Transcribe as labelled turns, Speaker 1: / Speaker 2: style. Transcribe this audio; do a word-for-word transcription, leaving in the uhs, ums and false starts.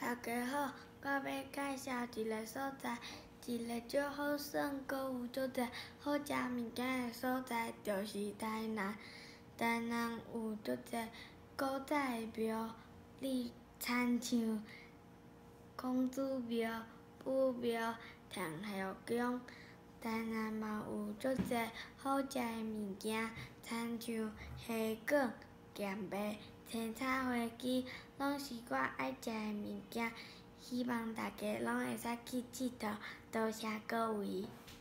Speaker 1: 大家好，我要介绍一个所在，一个足好耍，阁有足侪好食物件的所在，就是台南。台南有足侪古早的庙，例亲像公主庙、武庙、天后宫。台南嘛有足侪好食的物件，亲像虾卷、咸糜、青炒花枝，拢是我爱食的物件。希望大家拢会使去佚佗，多谢各位。